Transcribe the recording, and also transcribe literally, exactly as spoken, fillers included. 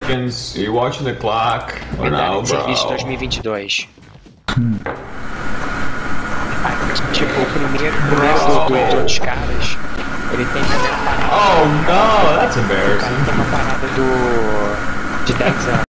seconds. Are you watching the clock? Or Verdade, no, serviço bro? dois mil e vinte e dois. Ah, tipo, o primeiro, o primeiro do, do, do outros caras, ele tem uma parada. Oh no, that's O cara embarrassing. tem uma parada do. de dez anos.